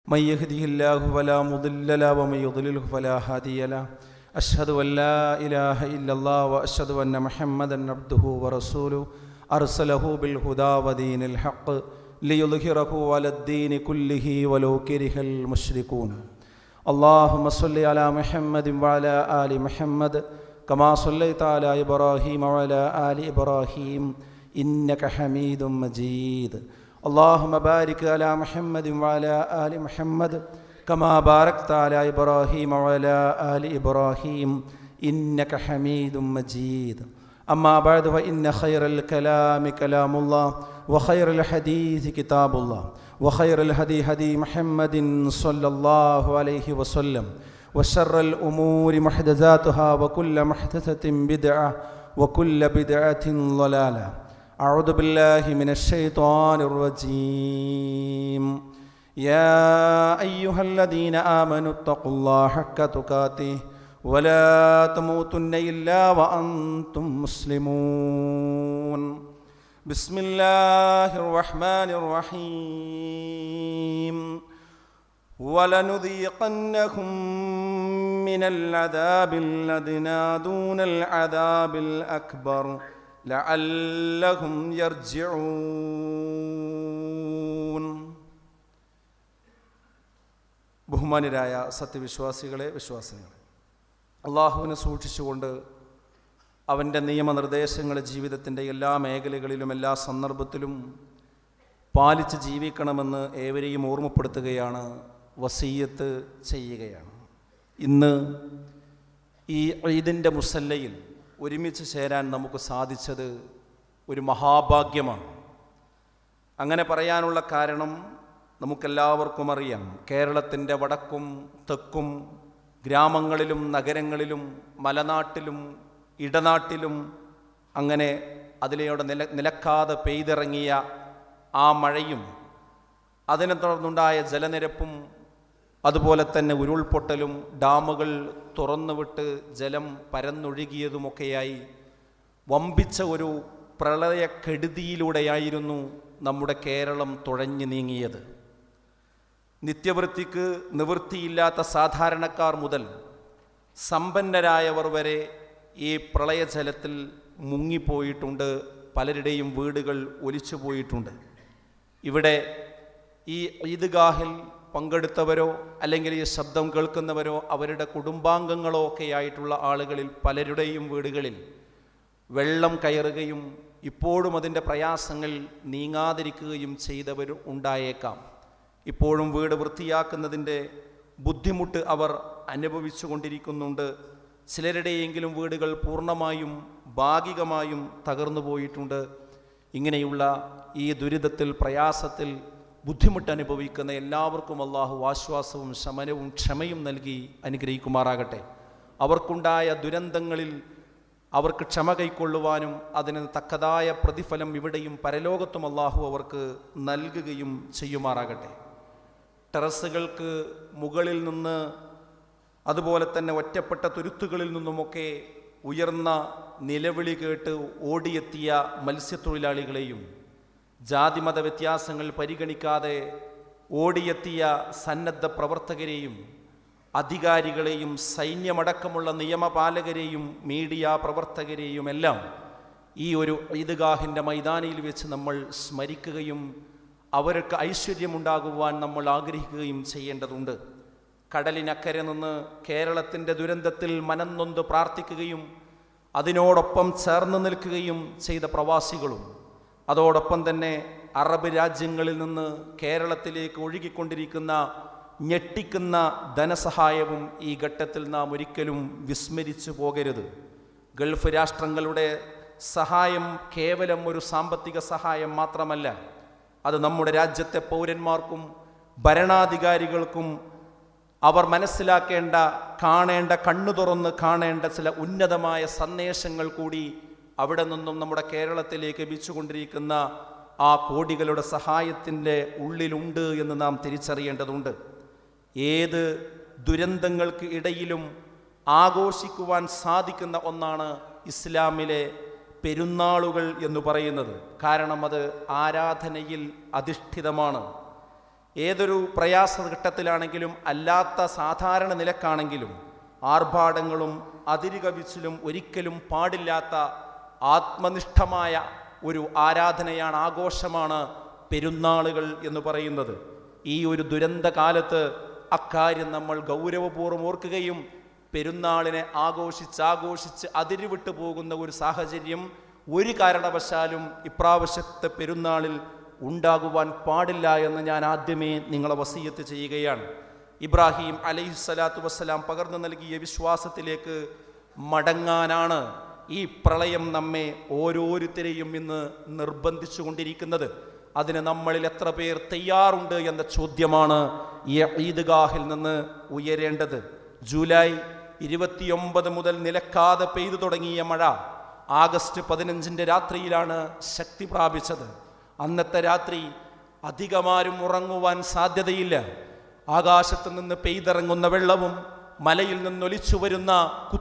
من يهده الله فلا مضل له ومن يضلله فلا هادي له أشهد أن لا إله إلا الله وأشهد أن محمدا عبده ورسوله أرسله بالهدى ودين الحق ليظهره على الدين كله ولو كره المشركون اللهم صل على محمد وعلى آل محمد كما صليت على إبراهيم وعلى آل إبراهيم إنك حميد مجيد اللهم بارك على محمد وعلى آل محمد كما باركت على إبراهيم وعلى آل إبراهيم إنك حميد مجيد أما بعد فإن خير الكلام كلام الله وخير الحديث كتاب الله وخير الهدي هدي محمد صلى الله عليه وسلم وشر الأمور محدثاتها وكل محدثة بدعة وكل بدعة ضلالة أعوذ بالله من الشيطان الرجيم يا أيها الذين آمنوا اتقوا الله حق تقاته ولا تموتن إلا وأنتم مسلمون بسم الله الرحمن الرحيم ولنذيقنهم من العذاب الأدنى دون العذاب الأكبر لعلهم يرجعون. ബഹുമാന്യരായ സത്യവിശ്വാസികളെ, വിശ്വാസികളെ, അള്ളാഹുവിനെ സൂക്ഷിച്ചുകൊണ്ട് അവൻ്റെ നിയമനിർദ്ദേശങ്ങൾ ജീവിതത്തിൻ്റെ എല്ലാ മേഖലകളിലും എല്ലാ സന്ദർഭത്തിലും പാലിച്ച് ജീവിക്കണമെന്ന് ഏവരെയും ഓർമ്മപ്പെടുത്തുകയാണ്, വസീയത്ത് ചെയ്യുകയാണ്. ഇന്ന് ഈ ഈദിൻ്റെ മുസല്ലയിൽ ഒരുമിച്ച് ചേരാൻ നമുക്ക് സാധിച്ചത് ഒരു മഹാഭാഗ്യമാണ്. അങ്ങനെ പറയാനുള്ള കാരണം നമുക്കെല്ലാവർക്കും അറിയാം. കേരളത്തിൻ്റെ വടക്കും തെക്കും ഗ്രാമങ്ങളിലും നഗരങ്ങളിലും മലനാട്ടിലും ഇടനാട്ടിലും അങ്ങനെ അതിലൂടെ നിലക്കാതെ പെയ്തിറങ്ങിയ ആ മഴയും അതിനെ തുടർന്നുണ്ടായ ജലനിരപ്പും അതുപോലെ തന്നെ ഉരുൾപൊട്ടലും ഡാമുകൾ തുറന്നുവിട്ട് ജലം പരന്നൊഴുകിയതുമൊക്കെയായി വമ്പിച്ച ഒരു പ്രളയക്കെടുതിയിലൂടെയായിരുന്നു നമ്മുടെ കേരളം തുഴഞ്ഞു നീങ്ങിയത്. നിത്യവൃത്തിക്ക് നിവൃത്തിയില്ലാത്ത സാധാരണക്കാർ മുതൽ സമ്പന്നരായവർ വരെ ഈ പ്രളയജലത്തിൽ മുങ്ങിപ്പോയിട്ടുണ്ട്. പലരുടെയും വീടുകൾ ഒലിച്ചു പോയിട്ടുണ്ട്. ഇവിടെ ഈ ഈദ്ഗാഹിൽ പങ്കെടുത്തവരോ അല്ലെങ്കിൽ ഈ ശബ്ദം കേൾക്കുന്നവരോ അവരുടെ കുടുംബാംഗങ്ങളോ ഒക്കെ ആയിട്ടുള്ള ആളുകളിൽ പലരുടെയും വീടുകളിൽ വെള്ളം കയറുകയും ഇപ്പോഴും അതിൻ്റെ പ്രയാസങ്ങൾ നീങ്ങാതിരിക്കുകയും ചെയ്തവർ ഉണ്ടായേക്കാം. ഇപ്പോഴും വീട് വൃത്തിയാക്കുന്നതിൻ്റെ ബുദ്ധിമുട്ട് അവർ അനുഭവിച്ചു കൊണ്ടിരിക്കുന്നുണ്ട്. ചിലരുടെയെങ്കിലും വീടുകൾ പൂർണ്ണമായും ഭാഗികമായും തകർന്നു പോയിട്ടുണ്ട്. ഇങ്ങനെയുള്ള ഈ ദുരിതത്തിൽ, പ്രയാസത്തിൽ ബുദ്ധിമുട്ട് അനുഭവിക്കുന്ന എല്ലാവർക്കും അള്ളാഹു ആശ്വാസവും ശമനവും ക്ഷമയും നൽകി അനുഗ്രഹിക്കുമാറാകട്ടെ. അവർക്കുണ്ടായ ദുരന്തങ്ങളിൽ അവർക്ക് ക്ഷമ കൈക്കൊള്ളുവാനും അതിന് തക്കതായ പ്രതിഫലം ഇവിടെയും പരലോകത്തും അള്ളാഹു അവർക്ക് നൽകുകയും ചെയ്യുമാറാകട്ടെ. ടെറസുകൾക്ക് മുകളിൽ നിന്ന് അതുപോലെ തന്നെ ഒറ്റപ്പെട്ട തുരുത്തുകളിൽ നിന്നുമൊക്കെ ഉയർന്ന നിലവിളി കേട്ട് ഓടിയെത്തിയ മത്സ്യത്തൊഴിലാളികളെയും ജാതിമത വ്യത്യാസങ്ങൾ പരിഗണിക്കാതെ ഓടിയെത്തിയ സന്നദ്ധ പ്രവർത്തകരെയും അധികാരികളെയും സൈന്യമടക്കമുള്ള നിയമപാലകരെയും മീഡിയ പ്രവർത്തകരെയുമെല്ലാം ഈ ഒരു ഈദ്ഗാഹിൻ്റെ മൈതാനിയിൽ വെച്ച് നമ്മൾ സ്മരിക്കുകയും അവർക്ക് ഐശ്വര്യമുണ്ടാകുവാൻ നമ്മൾ ആഗ്രഹിക്കുകയും ചെയ്യേണ്ടതുണ്ട്. കടലിനക്കരെ നിന്ന് കേരളത്തിൻ്റെ ദുരന്തത്തിൽ മനംനൊന്ത് പ്രാർത്ഥിക്കുകയും അതിനോടൊപ്പം ചേർന്ന് നിൽക്കുകയും ചെയ്ത പ്രവാസികളും അതോടൊപ്പം തന്നെ അറബ് രാജ്യങ്ങളിൽ നിന്ന് കേരളത്തിലേക്ക് ഒഴുകിക്കൊണ്ടിരിക്കുന്ന ഞെട്ടിക്കുന്ന ധനസഹായവും ഈ ഘട്ടത്തിൽ നാം ഒരിക്കലും വിസ്മരിച്ചു പോകരുത്. ഗൾഫ് രാഷ്ട്രങ്ങളുടെ സഹായം കേവലം ഒരു സാമ്പത്തിക സഹായം മാത്രമല്ല, അത് നമ്മുടെ രാജ്യത്തെ പൗരന്മാർക്കും ഭരണാധികാരികൾക്കും അവർ മനസ്സിലാക്കേണ്ട, കാണേണ്ട, കണ്ണു തുറന്ന് കാണേണ്ട ചില ഉന്നതമായ സന്ദേശങ്ങൾ കൂടി അവിടെ നിന്നും നമ്മുടെ കേരളത്തിലേക്ക് ലഭിച്ചുകൊണ്ടിരിക്കുന്ന ആ കോടികളുടെ സഹായത്തിൻ്റെ ഉള്ളിലുണ്ട് എന്ന് നാം തിരിച്ചറിയേണ്ടതുണ്ട്. ഏത് ദുരന്തങ്ങൾക്ക് ഇടയിലും ആഘോഷിക്കുവാൻ സാധിക്കുന്ന ഒന്നാണ് ഇസ്ലാമിലെ പെരുന്നാളുകൾ എന്ന് പറയുന്നത്. കാരണം അത് ആരാധനയിൽ അധിഷ്ഠിതമാണ്. ഏതൊരു പ്രയാസഘട്ടത്തിലാണെങ്കിലും അല്ലാത്ത സാധാരണ നിലക്കാണെങ്കിലും ആർഭാടങ്ങളും അതിരുകവിച്ചിലും ഒരിക്കലും പാടില്ലാത്ത ആത്മനിഷ്ഠമായ ഒരു ആരാധനയാണ്, ആഘോഷമാണ് പെരുന്നാളുകൾ എന്ന് പറയുന്നത്. ഈ ഒരു ദുരന്ത കാലത്ത് അക്കാര്യം നമ്മൾ ഗൗരവപൂർവ്വം ഓർക്കുകയും പെരുന്നാളിനെ ആഘോഷിച്ച് അതിരുവിട്ടു പോകുന്ന ഒരു സാഹചര്യം ഒരു കാരണവശാലും ഇപ്രാവശ്യത്തെ പെരുന്നാളിൽ ഉണ്ടാകുവാൻ പാടില്ല എന്ന് ഞാൻ ആദ്യമേ നിങ്ങളെ വസിയത്ത് ചെയ്യുകയാണ്. ഇബ്രാഹിം അലൈഹിസ്സലാത്തു വസ്സലാം പകർന്നു നൽകിയ വിശ്വാസത്തിലേക്ക് മടങ്ങാനാണ് ഈ പ്രളയം നമ്മെ ഓരോരുത്തരെയും ഇന്ന് നിർബന്ധിച്ചു കൊണ്ടിരിക്കുന്നത്. അതിന് നമ്മളിൽ എത്ര പേർ തയ്യാറുണ്ട് എന്ന ചോദ്യമാണ് ഈ ഈദ്ഗാഹിൽ നിന്ന് ഉയരേണ്ടത്. ജൂലൈ 29 മുതൽ നിലക്കാതെ പെയ്തു തുടങ്ങിയ മഴ ആഗസ്റ്റ് 15 രാത്രിയിലാണ് ശക്തി പ്രാപിച്ചത്. അന്നത്തെ രാത്രി അധികമാരും ഉറങ്ങുവാൻ സാധ്യതയില്ല. ആകാശത്ത് നിന്ന് പെയ്തിറങ്ങുന്ന വെള്ളവും മലയിൽ നിന്നൊലിച്ചു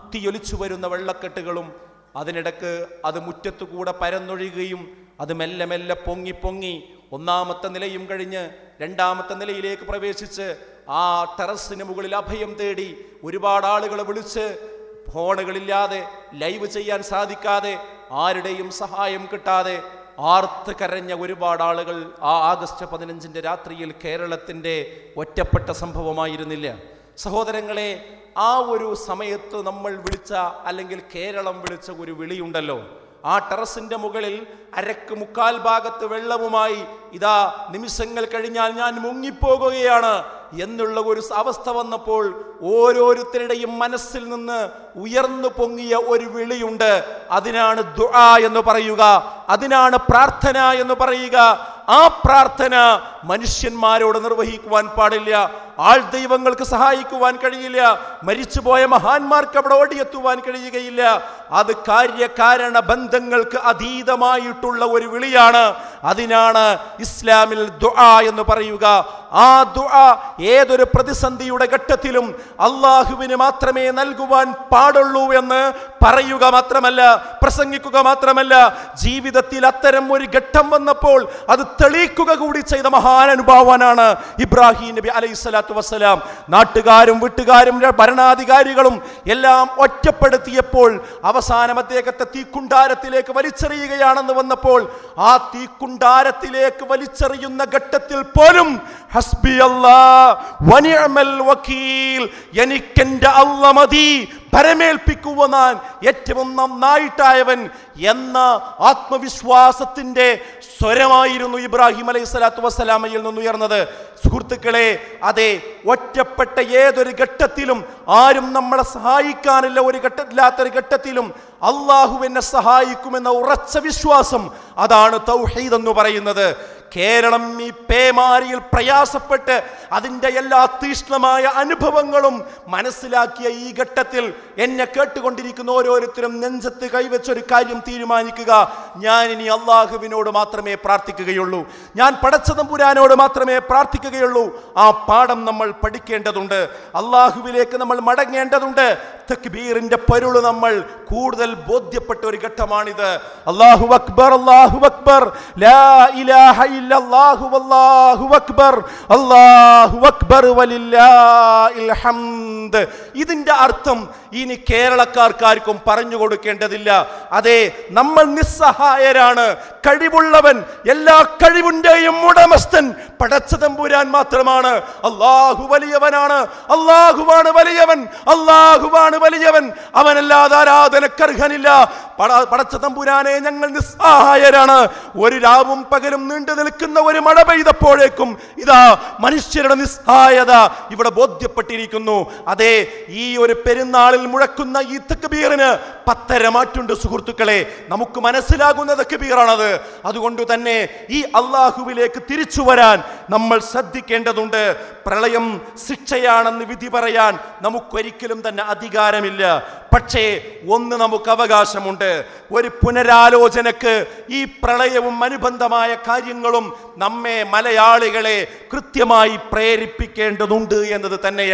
വരുന്ന വെള്ളക്കെട്ടുകളും അതിനിടക്ക് അത് മുറ്റത്തുകൂടെ പരന്നൊഴുകുകയും അത് മെല്ലെ മെല്ലെ പൊങ്ങി ഒന്നാമത്തെ നിലയും കഴിഞ്ഞ് രണ്ടാമത്തെ നിലയിലേക്ക് പ്രവേശിച്ച് ആ ടെറസിന് മുകളിൽ അഭയം തേടി ഒരുപാട് ആളുകളെ വിളിച്ച് ഫോണുകളില്ലാതെ ലൈവ് ചെയ്യാൻ സാധിക്കാതെ ആരുടെയും സഹായം കിട്ടാതെ ആർത്ത് കരഞ്ഞ ഒരുപാട് ആളുകൾ ആ ആഗസ്റ്റ് 15 രാത്രിയിൽ കേരളത്തിൻ്റെ ഒറ്റപ്പെട്ട സംഭവമായിരുന്നില്ല. സഹോദരങ്ങളെ, ആ ഒരു സമയത്ത് നമ്മൾ വിളിച്ച അല്ലെങ്കിൽ കേരളം വിളിച്ച ഒരു വിളിയുണ്ടല്ലോ, ആ ടെറസിന്റെ മുകളിൽ അരക്ക് മുക്കാൽ ഭാഗത്ത് വെള്ളവുമായി ഇതാ നിമിഷങ്ങൾ കഴിഞ്ഞാൽ ഞാൻ മുങ്ങിപ്പോകുകയാണ് എന്നുള്ള ഒരു അവസ്ഥ വന്നപ്പോൾ ഓരോരുത്തരുടെയും മനസ്സിൽ നിന്ന് ഉയർന്നു പൊങ്ങിയ ഒരു വിളിയുണ്ട്. അതിനാണ് ദുആ എന്ന് പറയുക, അതിനാണ് പ്രാർത്ഥന എന്ന് പറയുക. ആ പ്രാർത്ഥന മനുഷ്യന്മാരോട് നിർവഹിക്കുവാൻ പാടില്ല, ആൾ ദൈവങ്ങൾക്ക് സഹായിക്കുവാൻ കഴിയില്ല, മരിച്ചുപോയ മഹാന്മാർക്ക് അവിടെ ഓടിയെത്തുവാൻ കഴിയുകയില്ല. അത് കാര്യകാരണ ബന്ധങ്ങൾക്ക് അതീതമായിട്ടുള്ള ഒരു വിളിയാണ്. അതിനാണ് ഇസ്ലാമിൽ ദുആ എന്ന് പറയുക. ആ ദുആ ഏതൊരു പ്രതിസന്ധിയുടെ ഘട്ടത്തിലും അള്ളാഹുവിന് മാത്രമേ നൽകുവാൻ പാടുള്ളൂ എന്ന് പറയുക മാത്രമല്ല, പ്രസംഗിക്കുക മാത്രമല്ല, ജീവിതത്തിൽ അത്തരം ഒരു ഘട്ടം വന്നപ്പോൾ അത് തെളിയിക്കുക കൂടി ചെയ്ത മഹാനുഭാവനാണ് ഇബ്രാഹിം നബി അലൈഹിസ്സലാത്തു വസ്സലാം. നാട്ടുകാരും വീട്ടുകാരും ഭരണാധികാരികളും എല്ലാം ഒറ്റപ്പെടുത്തിയപ്പോൾ അവസാനം അദ്ദേഹത്തെ തീക്കുണ്ടാരത്തിലേക്ക് വലിച്ചെറിയുകയാണെന്ന് വന്നപ്പോൾ ആ തീക്കുണ്ടാരത്തിലേക്ക് വലിച്ചെറിയുന്ന ഘട്ടത്തിൽ പോലും ഹസ്ബി അല്ലാഹ് വനിഅമൽ വകീൽ, എനിക്കെന്റെ അല്ലാഹ് മതി, ഭരമേൽപ്പിക്കുവാൻ ഏറ്റവും നന്നായിട്ടായവൻ എന്ന ആത്മവിശ്വാസത്തിന്റെ സ്വരമായിരുന്നു ഇബ്രാഹിം അലൈഹിസ്സലാത്തു വസ്സലാമയിൽ നിന്ന് ഉയർന്നത്. സുഹൃത്തുക്കളെ, അതെ, ഒറ്റപ്പെട്ട ഏതൊരു ഘട്ടത്തിലും ആരും നമ്മളെ സഹായിക്കാനില്ല, ഇല്ലാത്തൊരു ഘട്ടത്തിലും അള്ളാഹു എന്നെ സഹായിക്കുമെന്ന ഉറച്ച വിശ്വാസം, അതാണ് തൗഹീദ് എന്ന് പറയുന്നത്. കേരളം ഈ പേമാരിയിൽ പ്രയാസപ്പെട്ട് അതിൻ്റെ എല്ലാ തീക്ഷ്ണമായ അനുഭവങ്ങളും മനസ്സിലാക്കിയ ഈ ഘട്ടത്തിൽ എന്നെ കേട്ടുകൊണ്ടിരിക്കുന്ന ഓരോരുത്തരും നെഞ്ചത്ത് കൈവച്ചൊരു കാര്യം തീരുമാനിക്കുക: ഞാൻ ഇനി അള്ളാഹുവിനോട് മാത്രമേ പ്രാർത്ഥിക്കുകയുള്ളൂ, ഞാൻ പടച്ച തമ്പുരാനോട് മാത്രമേ പ്രാർത്ഥിക്കുകയുള്ളൂ. ആ പാഠം നമ്മൾ പഠിക്കേണ്ടതുണ്ട്, അള്ളാഹുവിലേക്ക് നമ്മൾ മടങ്ങേണ്ടതുണ്ട്. തക്ബീറിന്റെ പൊരുള് നമ്മൾ കൂടുതൽ ബോധ്യപ്പെട്ട ഒരു ഘട്ടമാണിത്. അല്ലാഹു അക്ബർ, അല്ലാഹു അക്ബർ, ലാ ഇലാഹ ഇല്ലല്ലാഹു വല്ലാഹു അക്ബർ, അല്ലാഹു അക്ബർ വലില്ലാഹിൽ ഹംദ്. ഇതിന്റെ അർത്ഥം ഇനി കേരളക്കാർക്കാർക്കും പറഞ്ഞു കൊടുക്കേണ്ടതില്ല. അതെ, നമ്മൾ നിസ്സഹായരാണ്. കഴിവുള്ളവൻ, എല്ലാ കഴിവിന്റെയും ഉടമസ്ഥൻ പടച്ച തമ്പുരാൻ മാത്രമാണ്. അല്ലാഹു വലിയവനാണ്, അല്ലാഹുവാണ് വലിയവൻ, അല്ലാഹുവാണ് വലിയവൻ, അവനല്ലാതെ ആരാധനക്കർഹനില്ല. പടച്ച തമ്പുരാനെ, ഞങ്ങൾ നിസ്സഹായരാണ്. ഒരു രാവും പകലും നീണ്ടു നിൽക്കുന്ന ഒരു മഴ പെയ്തപ്പോഴേക്കും ഇതാ മനുഷ്യരുടെ നിസ്സഹായത ഇവിടെ ബോധ്യപ്പെട്ടിരിക്കുന്നു. അതെ, ഈ ഒരു പെരുന്നാളിൽ മുഴക്കുന്ന ഈ തക്ബീറിന് 10 മാറ്റുണ്ട് സുഹൃത്തുക്കളെ. നമുക്ക് മനസ്സിലാകുന്ന തക്ബീറാണത്. അതുകൊണ്ട് തന്നെ ഈ അള്ളാഹുവിലേക്ക് തിരിച്ചു വരാൻ നമ്മൾ ശ്രദ്ധിക്കേണ്ടതുണ്ട്. പ്രളയം ശിക്ഷയാണെന്ന് വിധി പറയാൻ നമുക്കൊരിക്കലും തന്നെ അധികാരമില്ല. പക്ഷേ ഒന്ന് നമുക്ക് അവകാശമുണ്ട്, ഒരു പുനരാലോചനക്ക്. ഈ പ്രളയവും അനുബന്ധമായ കാര്യങ്ങളും നമ്മെ മലയാളികളെ കൃത്യമായി പ്രേരിപ്പിക്കേണ്ടതുണ്ട് എന്നത് തന്നെയാണ്.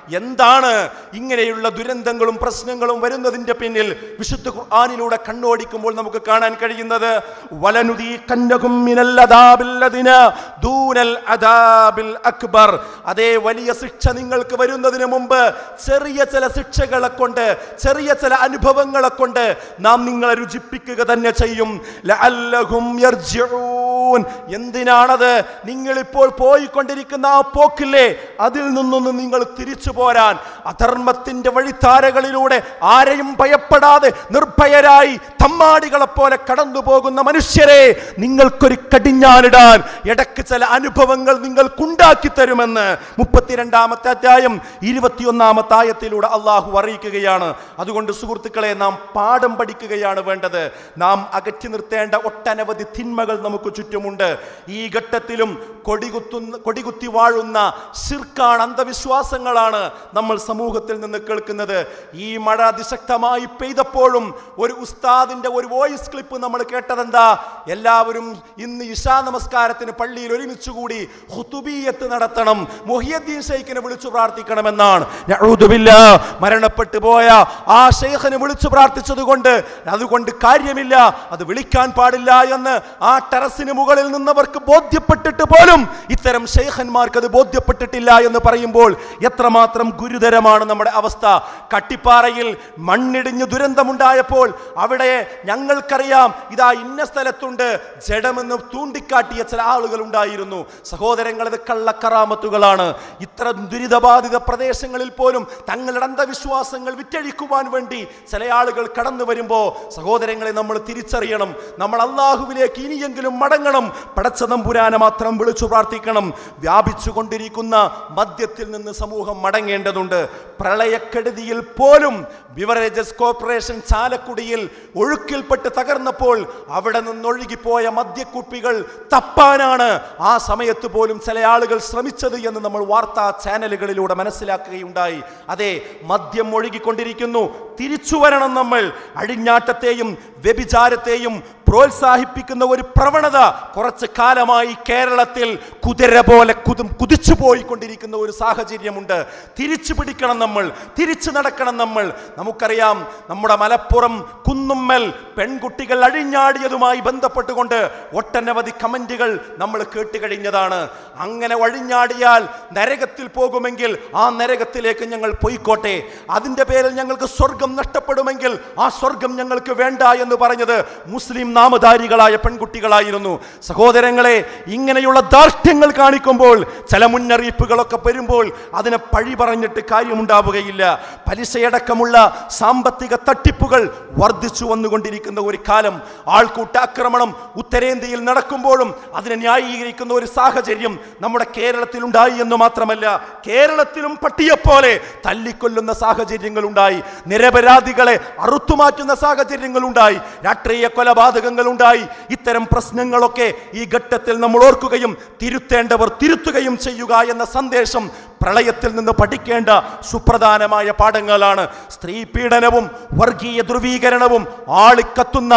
എന്താണ് ഇങ്ങനെയുള്ള ദുരന്തങ്ങളും പ്രശ്നങ്ങളും വരുന്നതിന്റെ പിന്നിൽ? വിശുദ്ധ ഖുർആനിലൂടെ കണ്ണോടിക്കുമ്പോൾ നമുക്ക് കാണാൻ കഴിയുന്നത് വലനുദീഖന്നഹും മിനൽ അദാബിൽ ലദിനാ ദൂനൽ അദാബിൽ അക്ബർ. അതേ, വലിയ ശിക്ഷ നിങ്ങൾക്ക് വരുന്നതിന് മുമ്പ് ചെറിയ ചില ശിക്ഷകളെ കൊണ്ട്, ചെറിയ ചില അനുഭവങ്ങളെ കൊണ്ട് നാം നിങ്ങളെ രുചിപ്പിക്കുക തന്നെ ചെയ്യും. ലഅല്ലഹും യർജിഊൻ. എന്തിനാണത്? നിങ്ങളിപ്പോൾ പോയിക്കൊണ്ടിരിക്കുന്ന ആ പോക്കില്ലേ, അതിൽ നിന്നൊന്നും നിങ്ങൾ തിരിച്ചു പോരാൻ, അധർമ്മത്തിന്റെ വഴിത്താരകളിലൂടെ ആരെയും ഭയപ്പെടാതെ നിർഭയരായി തമ്മാടികളെ പോലെ കടന്നു പോകുന്ന മനുഷ്യരെ, നിങ്ങൾക്കൊരു കടിഞ്ഞാനിടാൻ ഇടയ്ക്ക് ചില അനുഭവങ്ങൾ നിങ്ങൾക്കുണ്ടാക്കി തരുമെന്ന് 32-ാമത്തെ അധ്യായം 21-ാമത്തെ ആയത്തിലൂടെ അള്ളാഹു അറിയിക്കുകയാണ്. അതുകൊണ്ട് സുഹൃത്തുക്കളെ, നാം പാഠം പഠിക്കുകയാണ് വേണ്ടത്. നാം അകറ്റി നിർത്തേണ്ട ഒട്ടനവധി തിന്മകൾ നമുക്ക് ചുറ്റുമുണ്ട്. ഈ ഘട്ടത്തിലും കൊടികുത്തി വാഴുന്ന ശിർക്കാണ്, അന്ധവിശ്വാസങ്ങളാണ് നമ്മൾ സമൂഹത്തിൽ നിന്ന് കേൾക്കുന്നത്. ഈ മഴ അതിശക്തമായി പെയ്തപ്പോഴും ഒരു ഉസ്താദിന്റെ ഒരു വോയിസ് ക്ലിപ്പ് നമ്മൾ കേട്ടതെന്താ? എല്ലാവരും ഇന്ന് ഇശാ നമസ്കാരത്തിന് പള്ളിയിൽ ഒരുമിച്ചുകൂടി ഖുതുബിയ്യത്ത് നടത്തണം, മുഹിയുദ്ദീൻ ശൈഖിനെ വിളിച്ചു പ്രാർത്ഥിക്കണമെന്നാണ്. നഊദു ബില്ലാഹ്, മരണപ്പെട്ടു പോയ ആ ശൈഖിനെ വിളിച്ചു പ്രാർത്ഥിച്ചതുകൊണ്ട് അതുകൊണ്ട് കാര്യമില്ല, അത് വിളിക്കാൻ പാടില്ല എന്ന് ആ ടെറസിന് മുകളിൽ നിന്നവർക്ക് ബോധ്യപ്പെട്ടിട്ട് പോലും ഇത്തരം ശൈഖന്മാർക്ക് അത് ബോധ്യപ്പെട്ടിട്ടില്ല എന്ന് പറയുമ്പോൾ എത്രമാത്രം ഗുരുതരമാണ് നമ്മുടെ അവസ്ഥ. കട്ടിപ്പാറയിൽ മണ്ണിടിഞ്ഞ് ദുരന്തമുണ്ടായപ്പോൾ അവിടെ ഞങ്ങൾക്കറിയാം ഇതാ ഇന്ന സ്ഥലത്തുണ്ട് ജഡമെന്ന് ചൂണ്ടിക്കാട്ടിയ ചില ആളുകൾ ഉണ്ടായിരുന്നു. സഹോദരങ്ങൾ, ഇത് കള്ളക്കറാമത്തുകളാണ്. ഇത്ര ദുരിതബാധിത പ്രദേശങ്ങളിൽ പോലും തങ്ങളുടെ അന്ധവിശ്വാസങ്ങൾ വിറ്റഴിക്കുവാൻ വേണ്ടി ചില ആളുകൾ കടന്നു വരുമ്പോൾ സഹോദരങ്ങളെ, നമ്മൾ തിരിച്ചറിയണം, നമ്മൾ അള്ളാഹുവിലേക്ക് ഇനിയെങ്കിലും മടങ്ങണം. പടച്ച തമ്പുരാനെ മാത്രം വിളിച്ചു പ്രാർത്ഥിക്കണം. വ്യാപിച്ചു കൊണ്ടിരിക്കുന്ന മദ്യത്തിൽ നിന്ന് സമൂഹം മടങ്ങേണ്ടതുണ്ട്. പ്രളയക്കെടുതിയിൽ പോലും ബിവറേജസ് കോർപ്പറേഷൻ ചാലക്കുടിയിൽ ഒഴുക്കിൽപ്പെട്ട് തകർന്നപ്പോൾ അവിടെ നിന്നൊഴുകിപ്പോയ മദ്യക്കുപ്പികൾ തപ്പാനാണ് ആ സമയത്ത് പോലും ചില ആളുകൾ ശ്രമിച്ചത് എന്ന് നമ്മൾ വാർത്താ ചാനലുകളിലൂടെ മനസ്സിലാക്കുകയുണ്ടായി. അതെ, മദ്യം ഒഴുകിക്കൊണ്ടിരിക്കുന്നു. തിരിച്ചു വരണം. നമ്മൾ അഴിഞ്ഞാട്ടത്തെയും വ്യഭിചാരത്തെയും പ്രോത്സാഹിപ്പിക്കുന്ന ഒരു പ്രവണത കുറച്ച് കാലമായി കേരളത്തിൽ കുതിര പോലെ കുതിച്ചു പോയിക്കൊണ്ടിരിക്കുന്ന ഒരു സാഹചര്യമുണ്ട്. തിരിച്ചു പിടിക്കണം നമ്മൾ, തിരിച്ചു നടക്കണം നമ്മൾ. നമുക്കറിയാം, നമ്മുടെ മലപ്പുറം കുന്നുമ്മൽ പെൺകുട്ടികൾ അഴിഞ്ഞാടിയതുമായി ബന്ധപ്പെട്ടുകൊണ്ട് ഒട്ടനവധി കമന്റുകൾ നമ്മൾ കേട്ടുകഴിഞ്ഞതാണ്. അങ്ങനെ അഴിഞ്ഞാടിയാൽ നരകത്തിൽ പോകുമെങ്കിൽ ആ നരകത്തിലേക്ക് ഞങ്ങൾ പോയിക്കോട്ടെ, അതിൻ്റെ പേരിൽ ഞങ്ങൾക്ക് സ്വർഗം നഷ്ടപ്പെടുമെങ്കിൽ ആ സ്വർഗം ഞങ്ങൾക്ക് വേണ്ട എന്ന് പറഞ്ഞത് മുസ്ലിം നാമധാരികളായ പെൺകുട്ടികളായിരുന്നു. സഹോദരങ്ങളെ, ഇങ്ങനെയുള്ള ധാർഷ്ട്യങ്ങൾ കാണിക്കുമ്പോൾ, ചില മുന്നറിയിപ്പുകളൊക്കെ വരുമ്പോൾ അതിനെ പഴി പറഞ്ഞിട്ട് കാര്യമുണ്ടാവുകയില്ല. പലിശയടക്കമുള്ള സാമ്പത്തിക തട്ടിപ്പുകൾ വർദ്ധിച്ചു വന്നുകൊണ്ടിരിക്കുന്ന ഒരു കാലം, ആൾക്കൂട്ടാക്രമണം ഉത്തരേന്ത്യയിൽ നടക്കുമ്പോഴും അതിനെ ന്യായീകരിക്കുന്ന ഒരു സാഹചര്യം നമ്മുടെ കേരളത്തിൽ ഉണ്ടായി എന്ന് മാത്രമല്ല, കേരളത്തിലും പട്ടിയെപ്പോലെ തല്ലിക്കൊല്ലുന്ന സാഹചര്യങ്ങൾ ഉണ്ടായി, നിരപരാധികളെ അറുത്തുമാറ്റുന്ന സാഹചര്യങ്ങൾ ഉണ്ടായി, രാഷ്ട്രീയ കൊലപാതകങ്ങൾ ഉണ്ടായി. ഇത്തരം പ്രശ്നങ്ങളൊക്കെ ഈ ഘട്ടത്തിൽ നമ്മൾ ഓർക്കുകയും തിരുത്തേണ്ടവർ തിരുത്തുകയും ചെയ്യുക എന്ന സന്ദേശം പ്രളയത്തിൽ നിന്ന് പഠിക്കേണ്ട സുപ്രധാനമായ പാഠങ്ങളാണ്. സ്ത്രീ പീഡനവും വർഗീയ ധ്രുവീകരണവും ആളിക്കത്തുന്ന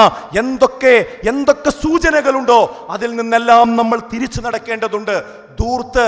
എന്തൊക്കെ സൂചനകളുണ്ടോ അതിൽ നിന്നെല്ലാം നമ്മൾ തിരിച്ചു നടക്കേണ്ടതുണ്ട്. ദൂർത്ത്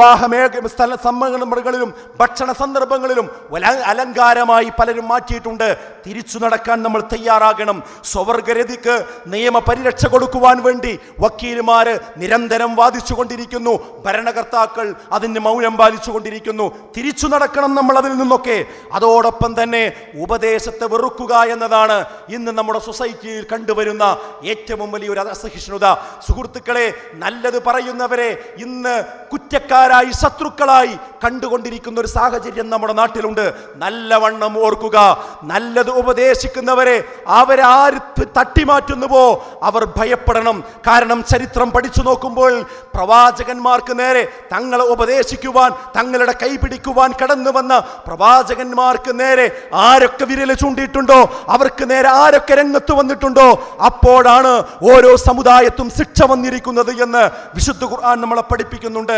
സമ്മേളനങ്ങളിലും ഭക്ഷണ സന്ദർഭങ്ങളിലും അലങ്കാരമായി പലരും മാറ്റിയിട്ടുണ്ട്. തിരിച്ചു നടക്കാൻ നമ്മൾ തയ്യാറാകണം. സ്വവർഗരതിക്ക് നിയമപരിരക്ഷ കൊടുക്കുവാൻ വേണ്ടി വക്കീലുമാര് നിരന്തരം വാദിച്ചുകൊണ്ടിരിക്കുന്നു, ഭരണകർത്താക്കൾ അതിന് മൗനം പാലിച്ചുകൊണ്ടിരിക്കുന്നു. തിരിച്ചു നടക്കണം നമ്മൾ അതിൽ നിന്നൊക്കെ. അതോടൊപ്പം തന്നെ ഉപദേശത്തെ വെറുക്കുക എന്നതാണ് ഇന്ന് നമ്മുടെ സൊസൈറ്റിയിൽ കണ്ടുവരുന്ന ഏറ്റവും വലിയൊരു അസഹിഷ്ണുത. സുഹൃത്തുക്കളെ, നല്ലത് പറയുന്നവരെ ഇന്ന് കുറ്റക്കാരായി ശത്രുക്കളായി കണ്ടുകൊണ്ടിരിക്കുന്ന ഒരു സാഹചര്യം നമ്മുടെ നാട്ടിലുണ്ട്. നല്ലവണ്ണം ഓർക്കുക, നല്ലത് ഉപദേശിക്കുന്നവരെ അവരെ ആര് തട്ടിമാറ്റുന്നുവോ അവർ ഭയപ്പെടണം. കാരണം ചരിത്രം പഠിച്ചു നോക്കുമ്പോൾ പ്രവാചകന്മാർക്ക് നേരെ തങ്ങളെ ഉപദേശിക്കുവാൻ, തങ്ങളുടെ കൈപിടിക്കുവാൻ കടന്നു വന്ന പ്രവാചകന്മാർക്ക് നേരെ ആരൊക്കെ വിരൽ ചൂണ്ടിയിട്ടുണ്ടോ, അവർക്ക് നേരെ ആരൊക്കെ രംഗത്ത് വന്നിട്ടുണ്ടോ, അപ്പോഴാണ് ഓരോ സമുദായത്തും ശിക്ഷ വന്നിരിക്കുന്നത് എന്ന് വിശുദ്ധ ഖുർആൻ നമ്മളെ പഠിപ്പിക്കുന്നു. പഠിപ്പിക്കുന്നുണ്ട്.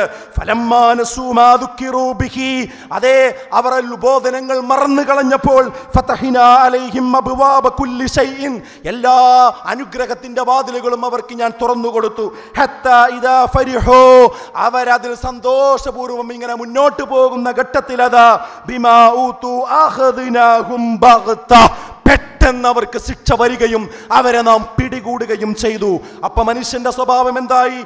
അതെ, അവർ ബോധനങ്ങൾ മറന്നു കളഞ്ഞപ്പോൾ എല്ലാ അനുഗ്രഹത്തിന്റെ വാതിലുകളും അവർക്ക് ഞാൻ തുറന്നു കൊടുത്തു. അവരതിൽ സന്തോഷപൂർവ്വം ഇങ്ങനെ മുന്നോട്ട് പോകുന്ന ഘട്ടത്തിൽ അതാ ബിമാ ഊതു അഖദ്നാഹും ബഗ്ത, പെട്ടെന്ന് അവർക്ക് ശിക്ഷ വരികയും അവരെ നാം പിടികൂടുകയും ചെയ്തു. അപ്പൊ മനുഷ്യന്റെ സ്വഭാവം എന്തായി?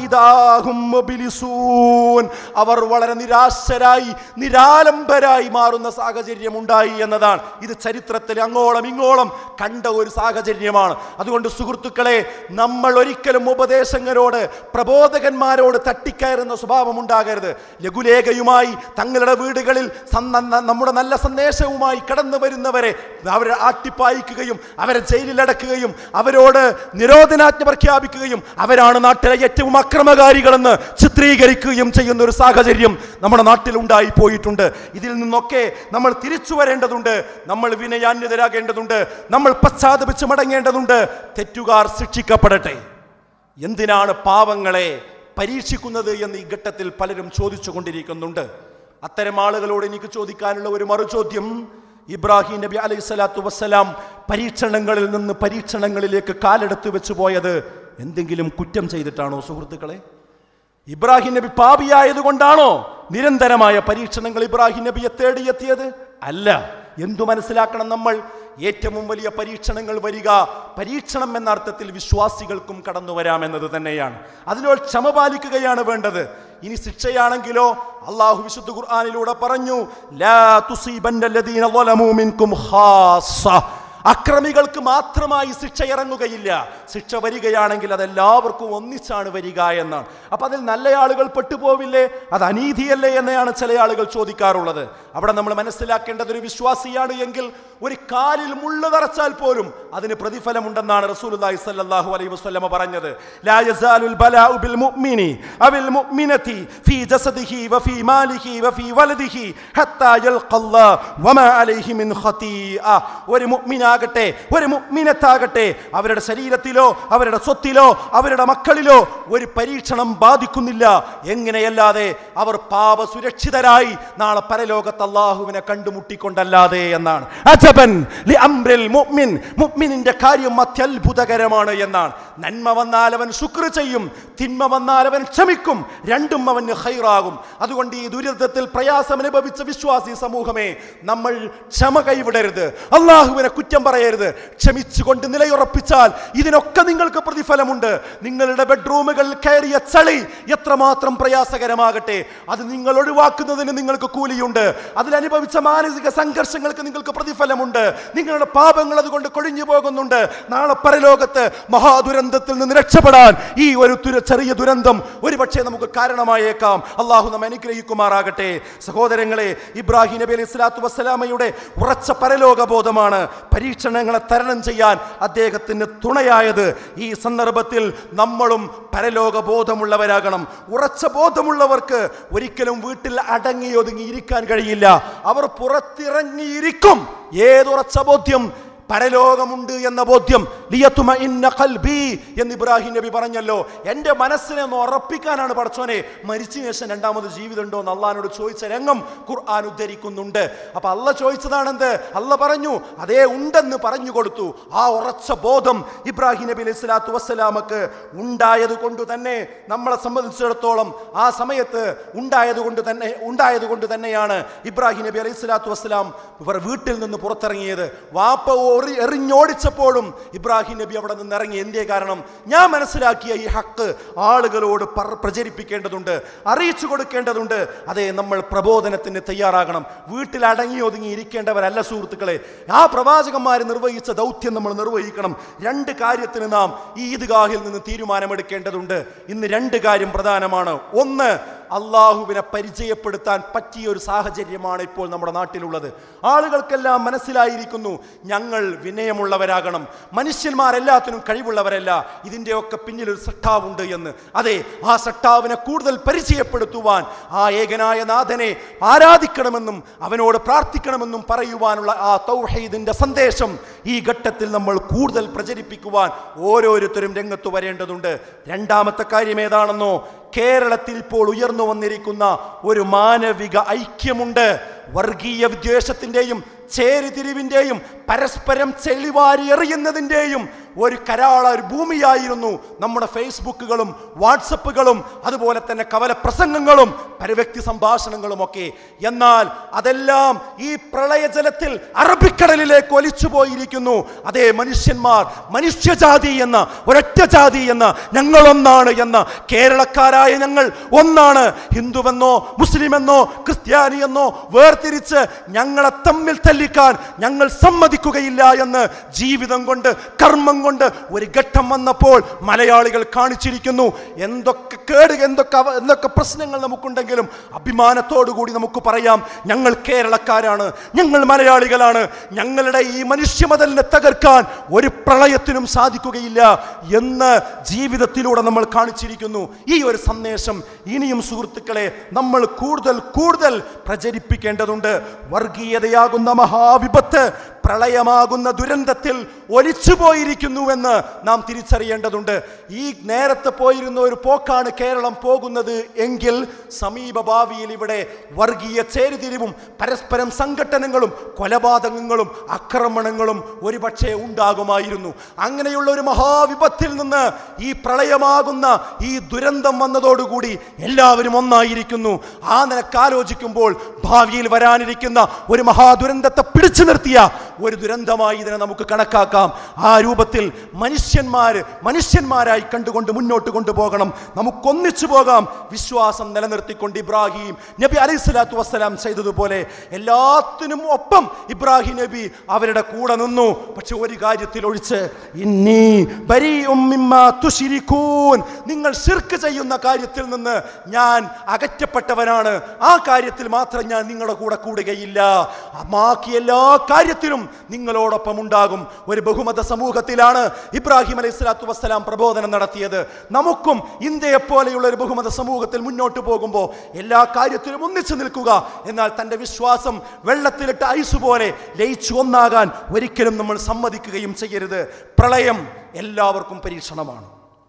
അവർ വളരെ നിരാശരായി നിരാലംബരായി മാറുന്ന സാഹചര്യം ഉണ്ടായി എന്നതാണ്. ഇത് ചരിത്രത്തിൽ അങ്ങോളം ഇങ്ങോളം കണ്ട ഒരു സാഹചര്യമാണ്. അതുകൊണ്ട് സുഹൃത്തുക്കളെ, നമ്മൾ ഒരിക്കലും ഉപദേശകരോട് പ്രബോധകന്മാരോട് തട്ടിക്കയറുന്ന സ്വഭാവം ഉണ്ടാകരുത്. ലഘുലേഖയുമായി തങ്ങളുടെ വീടുകളിൽ നമ്മുടെ നല്ല സന്ദേശവുമായി കടന്നു വരുന്നവരെ അവരെ ആട്ടിപ്പായിക്കുകയും അവരെ ജയിലിലടക്കുകയും അവരോട് നിരോധനാജ്ഞ പ്രഖ്യാപിക്കുകയും അവരാണ് നാട്ടിലെ ഏറ്റവും അക്രമകാരികളെന്ന് ചിത്രീകരിക്കുകയും ചെയ്യുന്ന ഒരു സാഹചര്യം നമ്മുടെ നാട്ടിൽ ഉണ്ടായി പോയിട്ടുണ്ട്. ഇതിൽ നിന്നൊക്കെ നമ്മൾ തിരിച്ചു വരേണ്ടതുണ്ട്. നമ്മൾ വിനയാന്യതരാകേണ്ടതുണ്ട്. നമ്മൾ പശ്ചാത്തപിച്ച് മടങ്ങേണ്ടതുണ്ട്. തെറ്റുകാർ ശിക്ഷിക്കപ്പെടട്ടെ. എന്തിനാണ് പാവങ്ങളെ പരീക്ഷിക്കുന്നത് എന്ന് ഈ ഘട്ടത്തിൽ പലരും ചോദിച്ചു കൊണ്ടിരിക്കുന്നുണ്ട്. അത്തരം ആളുകളോട് എനിക്ക് ചോദിക്കാനുള്ള ഒരു മറുചോദ്യം, ഇബ്രാഹിം നബി അലൈഹി സ്വലാത്തു വസ്സലാം പരീക്ഷണങ്ങളിൽ നിന്ന് പരീക്ഷണങ്ങളിലേക്ക് കാലെടുത്ത് വെച്ച് പോയത് എന്തെങ്കിലും കുറ്റം ചെയ്തിട്ടാണോ സുഹൃത്തുക്കളെ? ഇബ്രാഹിം നബി പാപിയായതുകൊണ്ടാണോ നിരന്തരമായ പരീക്ഷണങ്ങൾ ഇബ്രാഹിം നബിയെ തേടിയെത്തിയത്? അല്ല. എന്തു മനസ്സിലാക്കണം നമ്മൾ? ഏറ്റവും വലിയ പരീക്ഷണങ്ങൾ വരിക പരീക്ഷണം എന്ന അർത്ഥത്തിൽ വിശ്വാസികൾക്കും കടന്നു വരാമെന്നത് തന്നെയാണ്. അതിനോട് ക്ഷമ പാലിക്കുകയാണ് വേണ്ടത്. ഇനി ശിക്ഷയാണെങ്കിലോ അള്ളാഹു വിശുദ്ധ ഖുർആനിലൂടെ പറഞ്ഞു, ലാ തുസീബന്നല്ലദീന ളലമൂ മിൻകും ഖാസ്സ, അക്രമികൾക്ക് മാത്രമായി ശിക്ഷ ഇറങ്ങുകയില്ല. ശിക്ഷ വരികയാണെങ്കിൽ അതെല്ലാവർക്കും ഒന്നിച്ചാണ് വരിക എന്നാണ്. അപ്പൊ അതിൽ നല്ല ആളുകൾ പെട്ടുപോവില്ലേ? അത് അനീതിയല്ലേ എന്നാണ് ചില ആളുകൾ ചോദിക്കാറുള്ളത്. അവിടെ നമ്മൾ മനസ്സിലാക്കേണ്ടത്, ഒരു വിശ്വാസിയാണ് എങ്കിൽ ഒരു കാലിൽ മുള്ളു തറച്ചാൽ പോലും അതിന് പ്രതിഫലമുണ്ടെന്നാണ് റസൂലുള്ളാഹി സ്വല്ലല്ലാഹു അലൈഹി വസല്ലമ പറഞ്ഞത്. ലാ യസാലുൽ ബലാഉ ബിൽ മുഅ്മിനി അവിൽ മുഅ്മിനതി ഫീ ജസദിഹി വഫീ മാലിഹി വഫീ വലദിഹി ഹത്താ യൽഖല്ലാഹ് വമാ അലൈഹി മിൻ ഖതീഅ. ഒരു മുഅ്മിനാകട്ടെ ഒരു മുഅ്മിനത്താകട്ടെ അവരുടെ ശരീരത്തിലോ അവരുടെ സ്വത്തിലോ അവരുടെ മക്കളിലോ ഒരു പരീക്ഷണം ബാധിക്കുന്നില്ല. എങ്ങനെയല്ലാതെ അവർ പാപ സുരക്ഷിതരായി നാളെ പരലോകത്ത് അല്ലാഹുവിനെ കണ്ടുമുട്ടിക്കൊണ്ടല്ലാതെ എന്നാണ്. അജബൻ ലി അംറിൽ മുഅ്മിൻ, മുഅ്മിനിന്റെ കാര്യം അത്യത്ഭുതകരമാണ് എന്നാണ്. നന്മ വന്നാൽ അവൻ ശുക്ർ ചെയ്യും, തിന്മ വന്നാൽ അവൻ ക്ഷമിക്കും, രണ്ടും അവന് ഖൈറാകും. അതുകൊണ്ട് ഈ ദുരിതത്തിൽ പ്രയാസം അനുഭവിച്ച വിശ്വാസി സമൂഹമേ, നമ്മൾ ക്ഷമ കൈവിടരുത്, അല്ലാഹുവിനെ കുറ്റം പറയരുത്. ക്ഷമിച്ചുകൊണ്ട് നിലയുറപ്പിച്ചാൽ ഇതിനൊക്കെ നിങ്ങൾക്ക് പ്രതിഫലമുണ്ട്. നിങ്ങളുടെ ബെഡ്റൂമുകളിൽ കയറിയ ചളി എത്രമാത്രം പ്രയാസകരമാകട്ടെ, അത് നിങ്ങൾ ഒഴിവാക്കുന്നതിന് നിങ്ങൾക്ക് കൂലിയുണ്ട്. അതിലനുഭവിച്ച മാനസിക സംഘർഷങ്ങൾക്ക് നിങ്ങൾക്ക് പ്രതിഫലമുണ്ട്. നിങ്ങളുടെ പാപങ്ങൾ അതുകൊണ്ട് കൊഴിഞ്ഞു പോകുന്നുണ്ട്. നാളെ പരലോകത്ത് മഹാദുരന്തത്തിൽ നിന്ന് രക്ഷപ്പെടാൻ ഈ ഒരു ചെറിയ ദുരന്തം ഒരുപക്ഷെ നമുക്ക് കാരണമായേക്കാം. അള്ളാഹു നമ്മെ അനുഗ്രഹിക്കുമാറാകട്ടെ. സഹോദരങ്ങളെ, ഇബ്രാഹിം നബി അലൈഹി സ്വലാത്തു വസ്സലാമയുടെ ഉറച്ച പരലോക ബോധമാണ് പരീക്ഷണങ്ങളെ തരണം ചെയ്യാൻ അദ്ദേഹത്തിന് തുണയായത്. ഈ സന്ദർഭത്തിൽ നമ്മളും പരലോക ബോധമുള്ളവരാകണം. ഉറച്ച ബോധമുള്ളവർക്ക് ഒരിക്കലും വീട്ടിൽ അടങ്ങി ഒതുങ്ങി ഇരിക്കാൻ കഴിയില്ല. അവർ പുറത്തിറങ്ങിയിരിക്കും. ഏതുറച്ച ബോധ്യം? പരലോകമുണ്ട് എന്ന ബോധ്യം. ലിയത്മഇന്ന ഖൽബി എന്ന് ഇബ്രാഹിം നബി പറഞ്ഞല്ലോ. എൻ്റെ മനസ്സിനെ ഒന്ന് ഉറപ്പിക്കാനാണ് പടച്ചോനെ മരിച്ചതിന് ശേഷം രണ്ടാമത് ജീവിതം ഉണ്ടോ എന്ന് അള്ളാഹിനോട് ചോദിച്ച രംഗം ഖുർആൻ ഉദ്ധരിക്കുന്നുണ്ട്. അപ്പൊ അള്ള ചോദിച്ചതാണെന്ത്? അള്ള പറഞ്ഞു, അതേ ഉണ്ടെന്ന് പറഞ്ഞു കൊടുത്തു. ആ ഉറച്ച ബോധം ഇബ്രാഹിം നബി അലൈഹി സ്വലാത്തു വസ്സലാമക്ക് ഉണ്ടായത് കൊണ്ട് തന്നെ നമ്മളെ സംബന്ധിച്ചിടത്തോളം ആ സമയത്ത് ഉണ്ടായത് കൊണ്ട് തന്നെയാണ് ഇബ്രാഹിം നബി അലൈഹി സ്വലാത്തു വസ്സലാം ഇവർ വീട്ടിൽ നിന്ന് പുറത്തിറങ്ങിയത്. വാപ്പ എറിഞ്ഞോടിച്ചപ്പോഴും ഇബ്രാഹിം നബി അവിടെ നിന്ന് ഇറങ്ങി. എന്തേ കാരണം? ഞാൻ മനസ്സിലാക്കിയ ഈ ഹക്ക് ആളുകളോട് പ്രചരിപ്പിക്കേണ്ടതുണ്ട്, അറിയിച്ചു കൊടുക്കേണ്ടതുണ്ട്. അതെ, നമ്മൾ പ്രബോധനത്തിന് തയ്യാറാകണം. വീട്ടിൽ അടങ്ങി ഒതുങ്ങി ഇരിക്കേണ്ടവരല്ല സുഹൃത്തുക്കളെ. ആ പ്രവാചകന്മാർ നിർവഹിച്ച ദൗത്യം നമ്മൾ നിർവഹിക്കണം. രണ്ട് കാര്യത്തിന് നാം ഈ ഈദ്ഗാഹിൽ നിന്ന് തീരുമാനമെടുക്കേണ്ടതുണ്ട്. ഇന്ന് രണ്ട് കാര്യം പ്രധാനമാണ്. ഒന്ന്, അള്ളാഹുവിനെ പരിചയപ്പെടുത്താൻ പറ്റിയ ഒരു സാഹചര്യമാണ് ഇപ്പോൾ നമ്മുടെ നാട്ടിലുള്ളത്. ആളുകൾക്കെല്ലാം മനസ്സിലായിരിക്കുന്നു, ഞങ്ങൾ വിനയമുള്ളവരാകണം, മനുഷ്യന്മാരെല്ലാത്തിനും കഴിവുള്ളവരല്ല, ഇതിൻ്റെയൊക്കെ പിന്നിൽ ഒരു സട്ടാവുണ്ട് എന്ന്. അതെ, ആ സട്ടാവിനെ കൂടുതൽ പരിചയപ്പെടുത്തുവാൻ, ആ ഏകനായ നാഥനെ ആരാധിക്കണമെന്നും അവനോട് പ്രാർത്ഥിക്കണമെന്നും പറയുവാനുള്ള ആ തൗഹീദിന്റെ സന്ദേശം ഈ ഘട്ടത്തിൽ നമ്മൾ കൂടുതൽ പ്രചരിപ്പിക്കുവാൻ ഓരോരുത്തരും രംഗത്ത് വരേണ്ടതുണ്ട്. രണ്ടാമത്തെ കാര്യം ഏതാണെന്നോ? കേരളത്തിൽ ഇപ്പോൾ ഉയർന്നു വന്നിരിക്കുന്ന ഒരു മാനവിക ഐക്യമുണ്ട്. വർഗീയ വിദ്വേഷത്തിന്റെയും ചേരിതിരിവിന്റെയും പരസ്പരം ചെളിവാരി എറിയുന്നതിന്റെയും ഒരു ഒരു ഭൂമിയായിരുന്നു നമ്മുടെ ഫേസ്ബുക്കുകളും വാട്സപ്പുകളും അതുപോലെ തന്നെ കവല പ്രസംഗങ്ങളും പരവ്യക്തി സംഭാഷണങ്ങളും ഒക്കെ. എന്നാൽ അതെല്ലാം ഈ പ്രളയജലത്തിൽ അറബിക്കടലിലേക്ക് ഒലിച്ചു പോയിരിക്കുന്നു. അതേ മനുഷ്യന്മാർ, മനുഷ്യജാതി എന്ന ഒരൊറ്റ ജാതി എന്ന ഞങ്ങൾ ഒന്നാണ് എന്ന കേരളക്കാരായ ഞങ്ങൾ ഒന്നാണ്. ഹിന്ദുവെന്നോ മുസ്ലിമെന്നോ ക്രിസ്ത്യാനിയെന്നോ വേർതിരിച്ച് ഞങ്ങളെ തമ്മിൽ തല്ലിക്കാൻ ഞങ്ങൾ സമ്മതിക്കുകയില്ല എന്ന് ജീവിതം കൊണ്ട് കർമ്മം കൊണ്ട് ഒരു ഘട്ടം വന്നപ്പോൾ മലയാളികൾ കാണിച്ചിരിക്കുന്നു. എന്തൊക്കെ പ്രശ്നങ്ങൾ നമുക്കുണ്ടെങ്കിലും അഭിമാനത്തോടു കൂടി നമുക്ക് പറയാം, ഞങ്ങൾ കേരളക്കാരാണ്, ഞങ്ങൾ മലയാളികളാണ്, ഞങ്ങളുടെ ഈ മനുഷ്യമതലിനെ തകർക്കാൻ ഒരു പ്രളയത്തിനും സാധിക്കുകയില്ല എന്ന് ജീവിതത്തിലൂടെ നമ്മൾ കാണിച്ചിരിക്കുന്നു. ഈ ഒരു സന്ദേശം ഇനിയും സുഹൃത്തുക്കളെ നമ്മൾ കൂടുതൽ പ്രചരിപ്പിക്കേണ്ടതുണ്ട്. വർഗീയതയാകുന്ന മഹാവിപത്ത്, പ്രളയമാകുന്ന ദുരന്തത്തിൽ ഒലിച്ചു പോയിരിക്കുന്നുവെന്ന് നാം തിരിച്ചറിയേണ്ടതുണ്ട്. ഈ നേരത്തെ പോയിരുന്ന ഒരു പോക്കാണ് കേരളം പോകുന്നത് എങ്കിൽ സമീപ ഭാവിയിൽ ഇവിടെ വർഗീയ ചേരിതിരിവും പരസ്പരം സംഘട്ടനങ്ങളും കൊലപാതകങ്ങളും ആക്രമണങ്ങളും ഒരുപക്ഷെ ഉണ്ടാകുമായിരുന്നു. അങ്ങനെയുള്ള ഒരു മഹാവിപത്തിൽ നിന്ന് ഈ പ്രളയമാകുന്ന ഈ ദുരന്തം വന്നതോടുകൂടി എല്ലാവരും ഒന്നായിരിക്കുന്നു. ആ നിലക്ക് ആലോചിക്കുമ്പോൾ ഭാവിയിൽ വരാനിരിക്കുന്ന ഒരു മഹാദുരന്തത്തെ പിടിച്ചു നിർത്തിയ ഒരു ദുരന്തമായി ഇതിനെ നമുക്ക് കണക്കാക്കാം. ആ രൂപത്തിൽ മനുഷ്യന്മാരായി കണ്ടുകൊണ്ട് മുന്നോട്ട് കൊണ്ടുപോകണം. നമുക്കൊന്നിച്ചു പോകാം. വിശ്വാസം നിലനിർത്തിക്കൊണ്ട് ഇബ്രാഹിം നബി അലൈഹിസ്സലാത്തു വസ്സലാം ചെയ്തതുപോലെ എല്ലാത്തിനും ഒപ്പം ഇബ്രാഹിം നബി അവരുടെ കൂടെ നിന്നു. പക്ഷെ ഒരു കാര്യത്തിൽ ഒഴിച്ച്, ഇന്നി ബരീഉം മിമ്മാ തുശ്രികൂൻ, നിങ്ങൾ ശിർക്ക് ചെയ്യുന്ന കാര്യത്തിൽ നിന്ന് ഞാൻ അകറ്റപ്പെട്ടവനാണ്. ആ കാര്യത്തിൽ മാത്രം ഞാൻ നിങ്ങളുടെ കൂടെ കൂടുകയില്ല. ബാക്കി എല്ലാ കാര്യത്തിലും നിങ്ങളോടൊപ്പം ഉണ്ടാകും. ഒരു ബഹുമത സമൂഹത്തിലാണ് ഇബ്രാഹിം അലൈഹിസ്സലാത്തു വസ്സലാം പ്രബോധനം നടത്തിയത്. നമുക്കും ഇന്ത്യയെ പോലെയുള്ള ഒരു ബഹുമത സമൂഹത്തിൽ മുന്നോട്ട് പോകുമ്പോൾ എല്ലാ കാര്യത്തിലും ഒന്നിച്ചു നിൽക്കുക. എന്നാൽ തൻ്റെ വിശ്വാസം വെള്ളത്തിലിട്ട ഐസ് പോലെ ലയിച്ചു ഒന്നാകാൻ ഒരിക്കലും നമ്മൾ സമ്മതിക്കുകയും ചെയ്യരുത്. പ്രളയം എല്ലാവർക്കും പരീക്ഷണമാണ്.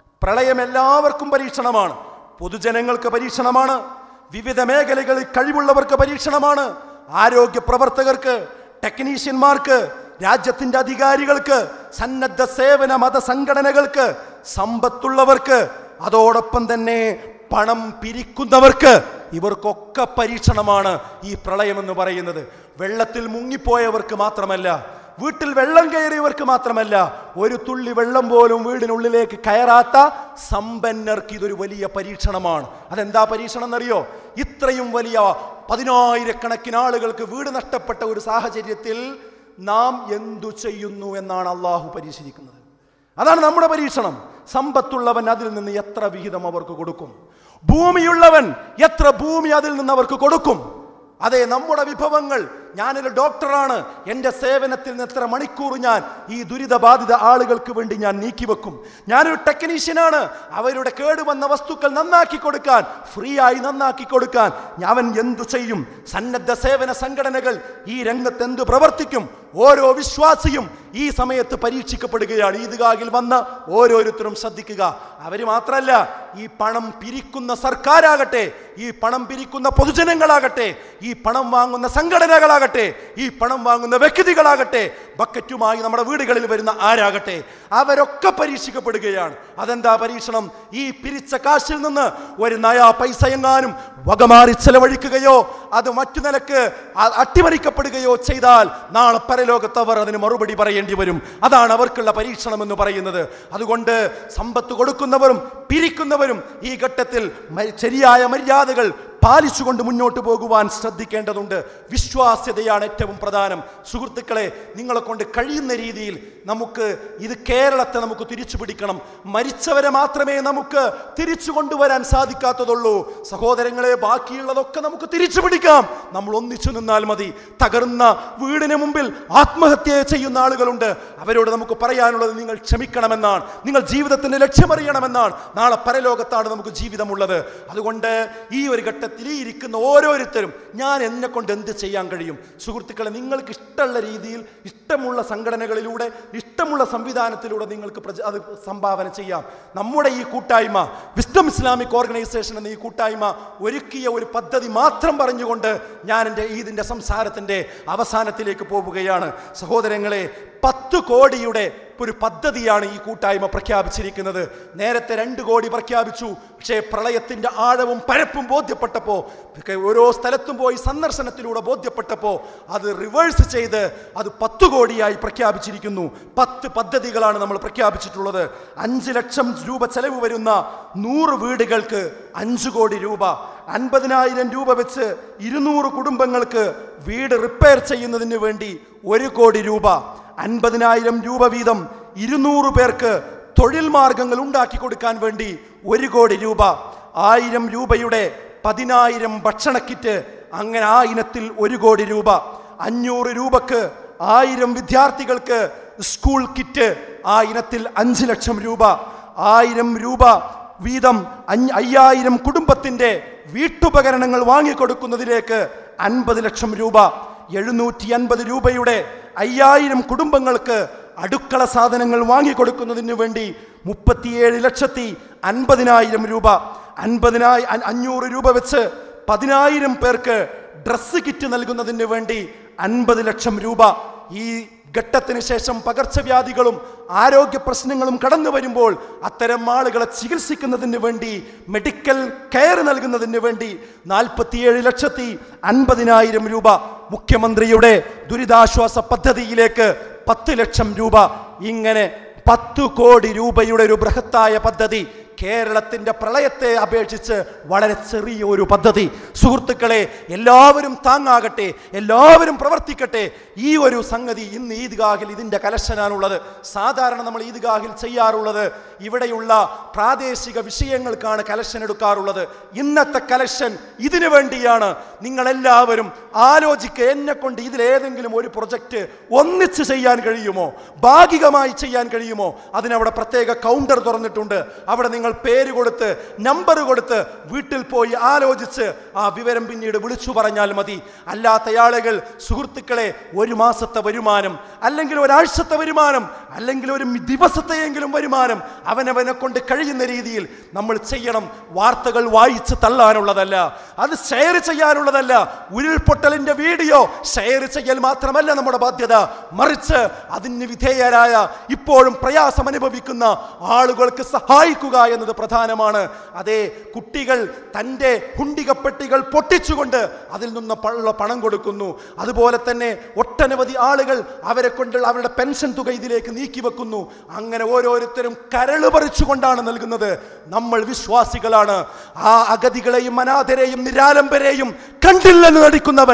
പൊതുജനങ്ങൾക്ക് പരീക്ഷണമാണ്. വിവിധ മേഖലകളിൽ കഴിവുള്ളവർക്ക് പരീക്ഷണമാണ്. ആരോഗ്യ പ്രവർത്തകർക്ക്, ടെക്നീഷ്യന്മാർക്ക്, രാജ്യത്തിന്റെ അധികാരികൾക്ക്, സന്നദ്ധ സേവന മതസംഘടനകൾക്ക്, സമ്പത്തുള്ളവർക്ക്, അതോടൊപ്പം തന്നെ പണം പിരിക്കുന്നവർക്ക്, ഇവർക്കൊക്കെ പരീക്ഷണമാണ് ഈ പ്രളയമെന്ന് പറയുന്നത്. വെള്ളത്തിൽ മുങ്ങിപ്പോയവർക്ക് മാത്രമല്ല, വീട്ടിൽ വെള്ളം കയറിയവർക്ക് മാത്രമല്ല, ഒരു തുള്ളി വെള്ളം പോലും വീടിനുള്ളിലേക്ക് കയറാത്ത സമ്പന്നർക്ക് ഇതൊരു വലിയ പരീക്ഷണമാണ്. അതെന്താ പരീക്ഷണം എന്നറിയോ? ഇത്രയും വലിയ 10,000-കണക്കിന് ആളുകൾക്ക് വീട് നഷ്ടപ്പെട്ട ഒരു സാഹചര്യത്തിൽ നാം എന്തു ചെയ്യുന്നു എന്നാണ് അള്ളാഹു പരീക്ഷിക്കുന്നത്. അതാണ് നമ്മുടെ പരീക്ഷണം. സമ്പത്തുള്ളവൻ അതിൽ നിന്ന് എത്ര വിഹിതം അവർക്ക് കൊടുക്കും? ഭൂമിയുള്ളവൻ എത്ര ഭൂമി അതിൽ നിന്ന് അവർക്ക് കൊടുക്കും? അതെ, നമ്മുടെ വിഭവങ്ങൾ. ഞാനൊരു ഡോക്ടറാണ്, എൻ്റെ സേവനത്തിൽ നിന്ന് എത്ര മണിക്കൂർ ഞാൻ ഈ ദുരിതബാധിത ആളുകൾക്ക് വേണ്ടി ഞാൻ നീക്കിവെക്കും. ഞാനൊരു ടെക്നീഷ്യനാണ്, അവരുടെ കേടുവന്ന വസ്തുക്കൾ നന്നാക്കി കൊടുക്കാൻ, ഫ്രീ ആയി നന്നാക്കി കൊടുക്കാൻ അവൻ എന്തു ചെയ്യും? സന്നദ്ധ സേവന സംഘടനകൾ ഈ രംഗത്ത് എന്തു പ്രവർത്തിക്കും? ഓരോ വിശ്വാസിയും ഈ സമയത്ത് പരീക്ഷിക്കപ്പെടുകയാണ്. ഈദ്ഗാഹിൽ വന്ന് ഓരോരുത്തരും ശ്രദ്ധിക്കുക. അവർ മാത്രമല്ല, ഈ പണം പിരിക്കുന്ന സർക്കാരാകട്ടെ, ഈ പണം പിരിക്കുന്ന പൊതുജനങ്ങളാകട്ടെ, ഈ പണം വാങ്ങുന്ന സംഘടനകളാകട്ടെ, ഈ പണം വാങ്ങുന്ന വ്യക്തികളാകട്ടെ, ബക്കറ്റുമായി നമ്മുടെ വീടുകളിൽ വരുന്ന ആരാകട്ടെ, അവരൊക്കെ പരീക്ഷിക്കപ്പെടുകയാണ്. അതെന്താ പരീക്ഷണം? ഈ പിരിച്ച കാശിൽ നിന്ന് ഒരു നയാ പൈസ എങ്ങാനും വകമാറി ചെലവഴിക്കുകയോ അത് മറ്റു നിലക്ക് അട്ടിമറിക്കപ്പെടുകയോ ചെയ്താൽ നാളെ പരലോകത്ത് അവർ അതിന് മറുപടി പറയേണ്ടി വരും. അതാണ് അവർക്കുള്ള പരീക്ഷണം എന്ന് പറയുന്നത്. അതുകൊണ്ട് സമ്പത്ത് കൊടുക്കുന്നവരും പിരിക്കുന്നവരും ഈ ഘട്ടത്തിൽ ശരിയായ മര്യാദകൾ പാലിച്ചുകൊണ്ട് മുന്നോട്ട് പോകുവാൻ ശ്രദ്ധിക്കേണ്ടതുണ്ട്. വിശ്വാസ്യതയാണ് ഏറ്റവും പ്രധാനം. സുഹൃത്തുക്കളെ, നിങ്ങളെ കൊണ്ട് കഴിയുന്ന രീതിയിൽ നമുക്ക് ഇത് കേരളത്തെ നമുക്ക് തിരിച്ചു പിടിക്കണം. മരിച്ചവരെ മാത്രമേ നമുക്ക് തിരിച്ചു കൊണ്ടുവരാൻ സാധിക്കാത്തതുള്ളൂ. സഹോദരങ്ങളെ, ബാക്കിയുള്ളതൊക്കെ നമുക്ക് തിരിച്ചു പിടിക്കാം. നമ്മൾ ഒന്നിച്ചു നിന്നാൽ മതി. തകർന്ന വീടിന് മുമ്പിൽ ആത്മഹത്യ ചെയ്യുന്ന ആളുകളുണ്ട്. അവരോട് നമുക്ക് പറയാനുള്ളത്, നിങ്ങൾ ക്ഷമിക്കണമെന്നാണ്, നിങ്ങൾ ജീവിതത്തിന്റെ ലക്ഷ്യമറിയണമെന്നാണ്. നാളെ പരലോകത്താണ് നമുക്ക് ജീവിതമുള്ളത്. അതുകൊണ്ട് ഈ ഒരു ഘട്ടത്തിൽ ഈ ഇരിക്കുന്ന ഓരോരുത്തരും ഞാൻ എന്നെ കൊണ്ട് എന്ത് ചെയ്യാൻ കഴിയും? സുഹൃത്തുക്കളെ, നിങ്ങൾക്ക് ഇഷ്ടമുള്ള രീതിയിൽ ഇഷ്ടമുള്ള സംഘടനകളിലൂടെ ഇഷ്ടമുള്ള സംവിധാനത്തിലൂടെ നിങ്ങൾക്ക് അത് സംഭാവന ചെയ്യാം. നമ്മുടെ ഈ കൂട്ടായ്മ, വിസ്ഡം ഇസ്ലാമിക് ഓർഗനൈസേഷൻ എന്ന ഈ കൂട്ടായ്മ ഒരുക്കിയ ഒരു പദ്ധതി മാത്രം പറഞ്ഞുകൊണ്ട് ഞാൻ എൻ്റെ ഈദിൻ്റെ സംസാരത്തിൻ്റെ അവസാനത്തിലേക്ക് പോവുകയാണ്. സഹോദരങ്ങളെ, 10 കോടിയുടെ ഒരു പദ്ധതിയാണ് ഈ കൂട്ടായ്മ പ്രഖ്യാപിച്ചിരിക്കുന്നത്. നേരത്തെ 2 കോടി പ്രഖ്യാപിച്ചു. പക്ഷേ പ്രളയത്തിന്റെ ആഴവും പരപ്പും ബോധ്യപ്പെട്ടപ്പോൾ, ഓരോ സ്ഥലത്തും പോയി സന്ദർശനത്തിലൂടെ ബോധ്യപ്പെട്ടപ്പോൾ അത് റിവേഴ്സ് ചെയ്ത് അത് 10 കോടിയായി പ്രഖ്യാപിച്ചിരിക്കുന്നു. 10 പദ്ധതികളാണ് നമ്മൾ പ്രഖ്യാപിച്ചിട്ടുള്ളത്. 5 ലക്ഷം രൂപ ചെലവ് വരുന്ന 100 വീടുകൾക്ക് 5 കോടി രൂപ, 50,000 രൂപ വെച്ച് 200 കുടുംബങ്ങൾക്ക് വീട് റിപ്പയർ ചെയ്യുന്നതിന് വേണ്ടി 1 കോടി രൂപ, 50,000 രൂപ വീതം 200 പേർക്ക് തൊഴിൽ മാർഗങ്ങൾ ഉണ്ടാക്കി കൊടുക്കാൻ വേണ്ടി 1 കോടി രൂപ, 1000 രൂപയുടെ 10,000 ഭക്ഷണ കിറ്റ്, അങ്ങനെ ആ ഇനത്തിൽ 1 കോടി രൂപ, 500 രൂപക്ക് 1000 വിദ്യാർത്ഥികൾക്ക് സ്കൂൾ കിറ്റ്, ആ ഇനത്തിൽ 5 ലക്ഷം രൂപ, 1000 രൂപ വീതം 5000 കുടുംബത്തിന്റെ വീട്ടുപകരണങ്ങൾ വാങ്ങിക്കൊടുക്കുന്നതിലേക്ക് 50 ലക്ഷം രൂപ, 750 രൂപയുടെ 5000 കുടുംബങ്ങൾക്ക് അടുക്കള സാധനങ്ങൾ വാങ്ങിക്കൊടുക്കുന്നതിന് വേണ്ടി 37,50,000 രൂപ, 500 രൂപ വെച്ച് 10,000 പേർക്ക് ഡ്രസ് കിറ്റ് നൽകുന്നതിന് വേണ്ടി 50 ലക്ഷം രൂപ. ഈ ഘട്ടത്തിന് ശേഷം പകർച്ചവ്യാധികളും ആരോഗ്യ പ്രശ്നങ്ങളും കടന്നു വരുമ്പോൾ അത്തരം ആളുകളെ ചികിത്സിക്കുന്നതിന് വേണ്ടി, മെഡിക്കൽ കെയർ നൽകുന്നതിന് വേണ്ടി 47,50,000 രൂപ. മുഖ്യമന്ത്രിയുടെ ദുരിതാശ്വാസ പദ്ധതിയിലേക്ക് 10 ലക്ഷം രൂപ. ഇങ്ങനെ 10 കോടി രൂപയുടെ ഒരു ബൃഹത്തായ പദ്ധതി. കേരളത്തിന്റെ പ്രളയത്തെ അപേക്ഷിച്ച് വളരെ ചെറിയ ഒരു പദ്ധതി. സുഹൃത്തുക്കളെ, എല്ലാവരും താങ്ങാകട്ടെ, എല്ലാവരും പ്രവർത്തിക്കട്ടെ. ഈ ഒരു സംഗതി ഇന്ന് ഈദ്ഗാഹിൽ ഇതിന്റെ കലക്ഷനാണുള്ളത്. സാധാരണ നമ്മൾ ഈദ്ഗാഹിൽ ചെയ്യാറുള്ളത് ഇവിടെയുള്ള പ്രാദേശിക വിഷയങ്ങൾക്കാണ് കലക്ഷൻ എടുക്കാറുള്ളത്. ഇന്നത്തെ കലക്ഷൻ ഇതിനു വേണ്ടിയാണ്. നിങ്ങളെല്ലാവരും ആലോചിക്കുക, എന്നെ കൊണ്ട് ഇതിലേതെങ്കിലും ഒരു പ്രൊജക്റ്റ് ഒന്നിച്ച് ചെയ്യാൻ കഴിയുമോ, ഭാഗികമായി ചെയ്യാൻ കഴിയുമോ? അതിനവിടെ പ്രത്യേക കൗണ്ടർ തുറന്നിട്ടുണ്ട്. അവിടെ നിങ്ങൾ പേര് കൊടുത്ത് നമ്പർ കൊടുത്ത് വീട്ടിൽ പോയി ആലോചിച്ച് ആ വിവരം പിന്നീട് വിളിച്ചു പറഞ്ഞാൽ മതി. അല്ലാത്ത ആളുകൾ, സുഹൃത്തുക്കളെ, 1 മാസത്തെ വരുമാനം, അല്ലെങ്കിൽ ഒരാഴ്ചത്തെ വരുമാനം, അല്ലെങ്കിൽ ഒരു ദിവസത്തെയെങ്കിലും വരുമാനം അവനവനെ കൊണ്ട് കഴിയുന്ന രീതിയിൽ നമ്മൾ ചെയ്യണം. വാർത്തകൾ വായിച്ച് തള്ളാനുള്ളതല്ല, അത് ഷെയർ ചെയ്യാനുള്ളതല്ല. ഉരുൾപൊട്ടലിന്റെ വീഡിയോ ഷെയർ ചെയ്യൽ മാത്രമല്ല നമ്മുടെ ബാധ്യത, മറിച്ച് അതിന് വിധേയരായ ഇപ്പോഴും പ്രയാസം അനുഭവിക്കുന്ന ആളുകൾക്ക് സഹായിക്കുക എന്നത് പ്രധാനമാണ്. അതേ, കുട്ടികൾ തൻ്റെ ഹുണ്ടികപ്പെട്ടികൾ പൊട്ടിച്ചുകൊണ്ട് അതിൽ നിന്ന് പണം കൊടുക്കുന്നു. അതുപോലെ തന്നെ ഒട്ടനവധി ആളുകൾ അവരെ കൊണ്ടുള്ള അവരുടെ പെൻഷൻ തുക ഇതിലേക്ക് നീക്കി വെക്കുന്നു. അങ്ങനെ ഓരോരുത്തരും കരള് പറിച്ചുകൊണ്ടാണ് നൽകുന്നത്. നമ്മൾ വിശ്വാസികളാണ്. ആ അഗതികളെയും അനാഥരെയും നിരാലംബരെയും കണ്ടില്ലെന്ന് നടിക്കുന്നവൻ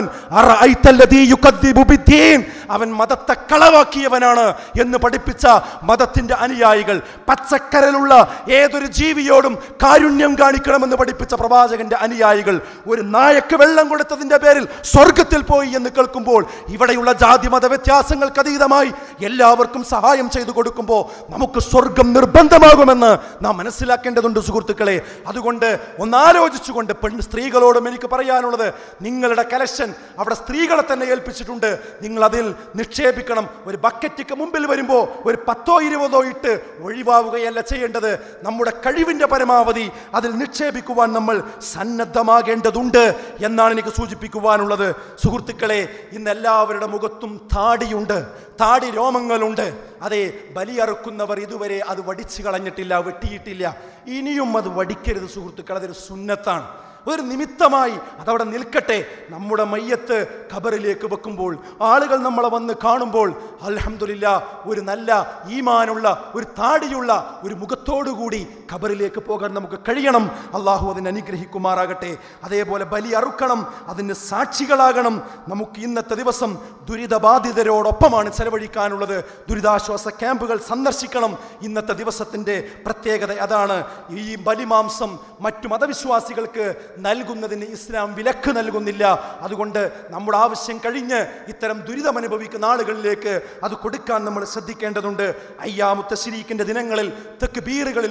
അവൻ മതത്തെ കളവാക്കിയവനാണ് എന്ന് പഠിപ്പിച്ച മതത്തിന്റെ അനുയായികൾ, പച്ചക്കരലുള്ള ഏതൊരു ജീവിയോടും കാരുണ്യം കാണിക്കണമെന്ന് പഠിപ്പിച്ച പ്രവാചകന്റെ അനുയായികൾ, ഒരു നായക്ക് വെള്ളം കൊടുത്തതിന്റെ പേരിൽ സ്വർഗത്തിൽ പോയി എന്ന് കേൾക്കുമ്പോൾ ഇവിടെയുള്ള ജാതി മത വ്യത്യാസങ്ങൾക്ക് അതീതമായി എല്ലാവർക്കും സഹായം ചെയ്തു കൊടുക്കുമ്പോൾ നമുക്ക് സ്വർഗം നിർബന്ധമാകുമെന്ന് നാം മനസ്സിലാക്കേണ്ടതുണ്ട് സുഹൃത്തുക്കളെ. അതുകൊണ്ട് ഒന്നാലോചിച്ചുകൊണ്ട് സ്ത്രീകളോടും എനിക്ക് പറയാനുള്ളത്, നിങ്ങളുടെ കലക്ഷൻ അവിടെ സ്ത്രീകളെ തന്നെ ഏൽപ്പിച്ചിട്ടുണ്ട്. നിങ്ങൾ അതിൽ നിക്ഷേപിക്കണം. ഒരു ബക്കറ്റിക്ക് മുമ്പിൽ വരുമ്പോൾ ഒരു 10-20 ഇട്ട് ഒഴിവാവുകയല്ല ചെയ്യേണ്ടത്. നമ്മുടെ കഴിവിന്റെ പരമാവധി അതിൽ നിക്ഷേപിക്കുവാൻ നമ്മൾ സന്നദ്ധമാകേണ്ടതുണ്ട് എന്നാണ് എനിക്ക് സൂചിപ്പിക്കുവാനുള്ളത്. സുഹൃത്തുക്കളെ, ഇന്ന് എല്ലാവരുടെ മുഖത്തും താടിയുണ്ട്, താടി രോമങ്ങളുണ്ട്. അതെ, ബലിയറുക്കുന്നവർ ഇതുവരെ അത് വടിച്ചു കളഞ്ഞിട്ടില്ല, വെട്ടിയിട്ടില്ല. ഇനിയും അത് വടിക്കരുത് സുഹൃത്തുക്കൾ. അതൊരു സുന്നത്താണ്, ഒരു നിമിത്തമായി അതവിടെ നിൽക്കട്ടെ. നമ്മുടെ മയ്യത്ത് ഖബറിലേക്ക് വെക്കുമ്പോൾ ആളുകൾ നമ്മളെ വന്ന് കാണുമ്പോൾ അൽഹംദുലില്ലാ, ഒരു നല്ല ഈമാനുള്ള, ഒരു താടിയുള്ള ഒരു മുഖത്തോടുകൂടി ഖബറിലേക്ക് പോകാൻ നമുക്ക് കഴിയണം. അള്ളാഹു അതിനെ അനുഗ്രഹിക്കുമാറാകട്ടെ. അതേപോലെ ബലി അറുക്കണം, അതിന് സാക്ഷികളാകണം. നമുക്ക് ഇന്നത്തെ ദിവസം ദുരിതബാധിതരോടൊപ്പമാണ് ചെലവഴിക്കാനുള്ളത്. ദുരിതാശ്വാസ ക്യാമ്പുകൾ സന്ദർശിക്കണം. ഇന്നത്തെ ദിവസത്തിൻ്റെ പ്രത്യേകത അതാണ്. ഈ ബലിമാംസം മറ്റു മതവിശ്വാസികൾക്ക് നൽകുന്നതിന് ഇസ്ലാം വിലക്ക് നൽകുന്നില്ല. അതുകൊണ്ട് നമ്മുടെ ആവശ്യം കഴിഞ്ഞ് ഇത്തരം ദുരിതമനുഭവിക്കുന്ന ആളുകളിലേക്ക് അത് കൊടുക്കാൻ നമ്മൾ ശ്രദ്ധിക്കേണ്ടതുണ്ട്. അയ്യാമു തശ്രീക്കിന്റെ ദിനങ്ങളിൽ തക്ബീറുകളിൽ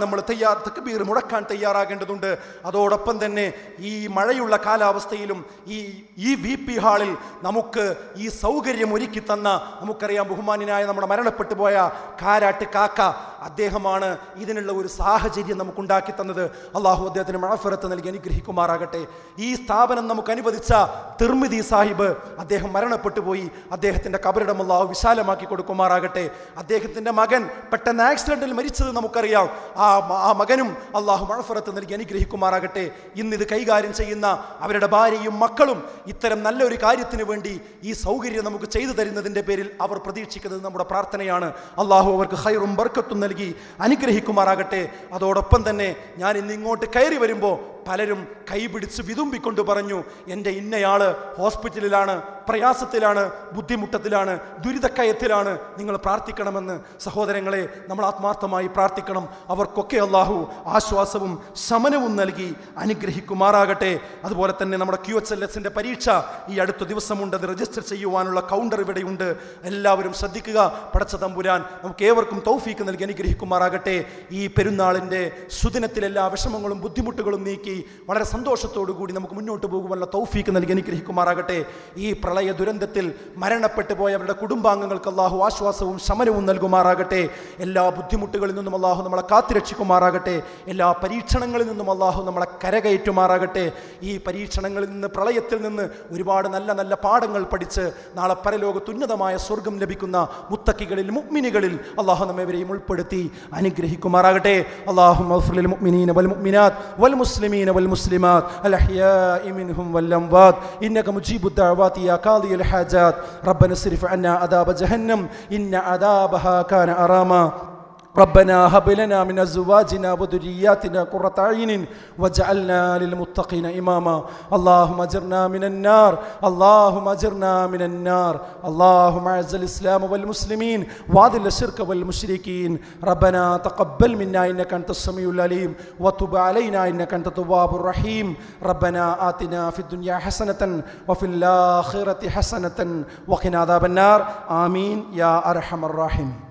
തക്ബീർ മുടക്കാൻ തയ്യാറാകേണ്ടതുണ്ട്. അതോടൊപ്പം തന്നെ ഈ മഴയുള്ള കാലാവസ്ഥയിലും ഈ VP ഹാളിൽ നമുക്ക് ഈ സൗകര്യം ഒരുക്കി തന്ന, നമുക്കറിയാം, ബഹുമാന്യനായ നമ്മുടെ മരണപ്പെട്ടു പോയ കാരാട്ട് കാക്ക, അദ്ദേഹമാണ് ഇതിനുള്ള ഒരു സാഹചര്യം നമുക്കുണ്ടാക്കി തന്നത്. അള്ളാഹു അദ്ദേഹത്തിന് മഅഫിറത്ത് നൽകി അനുഗ്രഹിക്കുമാറാകട്ടെ. ഈ സ്ഥാപനം നമുക്ക് അനുവദിച്ച തിർമിദി സാഹിബ്, അദ്ദേഹം മരണപ്പെട്ടു പോയി. അദ്ദേഹത്തിന്റെ ഖബറിടം അള്ളാഹു വിശാലമാക്കി കൊടുക്കുമാറാകട്ടെ. അദ്ദേഹത്തിന്റെ മകൻ പെട്ടെന്ന് ആക്സിഡന്റിൽ മരിച്ചത് നമുക്കറിയാം. ആ മകനും അള്ളാഹു മഅഫിറത്ത് നൽകി അനുഗ്രഹിക്കുമാറാകട്ടെ. ഇന്നിത് കൈകാര്യം ചെയ്യുന്ന അവരുടെ ഭാര്യയും മക്കളും ഇത്തരം നല്ലൊരു കാര്യത്തിന് വേണ്ടി ഈ സൗകര്യം നമുക്ക് ചെയ്തു തരുന്നതിന്റെ പേരിൽ അവർ പ്രതീക്ഷിക്കുന്നത് നമ്മുടെ പ്രാർത്ഥനയാണ്. അള്ളാഹു അവർക്ക് ഖൈറും ബർക്കത്തും നൽകി അനുഗ്രഹിക്കുമാറാകട്ടെ. അതോടൊപ്പം തന്നെ ഞാൻ ഇന്ന് ഇങ്ങോട്ട് കയറി വരുമ്പോൾ പലരും കൈപിടിച്ച് വിതുമ്പിക്കൊണ്ട് പറഞ്ഞു, എൻ്റെ ഇന്നയാള് ഹോസ്പിറ്റലിലാണ്, പ്രയാസത്തിലാണ്, ബുദ്ധിമുട്ടത്തിലാണ്, ദുരിതക്കയത്തിലാണ്, നിങ്ങൾ പ്രാർത്ഥിക്കണമെന്ന്. സഹോദരങ്ങളെ, നമ്മൾ ആത്മാർത്ഥമായി പ്രാർത്ഥിക്കണം. അവർക്കൊക്കെ അള്ളാഹു ആശ്വാസവും ശമനവും നൽകി അനുഗ്രഹിക്കുമാറാകട്ടെ. അതുപോലെ തന്നെ നമ്മുടെ QHLS പരീക്ഷ ഈ അടുത്ത ദിവസമുണ്ട്. അത് രജിസ്റ്റർ ചെയ്യുവാനുള്ള കൗണ്ടർ ഇവിടെയുണ്ട്. എല്ലാവരും ശ്രദ്ധിക്കുക. പടച്ച തമ്പുരാൻ നമുക്ക് ഏവർക്കും തൗഫീക്ക് നൽകി അനുഗ്രഹിക്കുമാറാകട്ടെ. ഈ പെരുന്നാളിൻ്റെ സുദിനത്തിൽ എല്ലാ വിഷമങ്ങളും ബുദ്ധിമുട്ടുകളും നീക്കി വളരെ സന്തോഷത്തോടു കൂടി നമുക്ക് മുന്നോട്ട് പോകുവാനുള്ള തൗഫീക്ക് നൽകി അനുഗ്രഹിക്കുമാറാകട്ടെ. ഈ പ്രളയ ദുരന്തത്തിൽ മരണപ്പെട്ടു പോയവരുടെ കുടുംബാംഗങ്ങൾക്ക് അള്ളാഹു ആശ്വാസവും ശമനവും നൽകുമാറാകട്ടെ. എല്ലാ ബുദ്ധിമുട്ടുകളിൽ നിന്നും അള്ളാഹു നമ്മളെ കാത്തുരക്ഷിക്കുമാറാകട്ടെ. എല്ലാ പരീക്ഷണങ്ങളിൽ നിന്നും അള്ളാഹു നമ്മളെ കരകയറ്റുമാറാകട്ടെ. ഈ പരീക്ഷണങ്ങളിൽ നിന്ന്, പ്രളയത്തിൽ നിന്ന് ഒരുപാട് നല്ല നല്ല പാഠങ്ങൾ പഠിച്ച് നാളെ പരലോകത്ത് ഉന്നതമായ സ്വർഗം ലഭിക്കുന്ന മുത്തക്കികളിൽ, മുഅ്മിനുകളിൽ അള്ളാഹു നമ്മെവരെയും ഉൾപ്പെടുത്തി അനുഗ്രഹിക്കുമാറാകട്ടെ. അല്ലാഹുമ്മ ഗ്ഫിർ ലിൽ മുഅ്മിനീന വൽ മുഅ്മിനാത്ത് വൽ മുസ്ലിമീന والمسلمات الأحياء منهم والأموات إنك مجيب الدعوات يا قاضي الحاجات ربنا اصرف عنا عذاب جهنم إن عذابها كان غراما ربنا هب لنا من أزواجنا وذرياتنا قرة أعين واجعلنا للمتقين إماما اللهم أجرنا من النار اللهم أجرنا من النار اللهم أعز الإسلام والمسلمين وأذل الشرك والمشركين ربنا تقبل منا إنك أنت السميع العليم وتب علينا إنك أنت التواب الرحيم ربنا آتنا في الدنيا حسنة وفي الآخرة حسنة وقنا عذاب النار آمين يا أرحم الراحمين.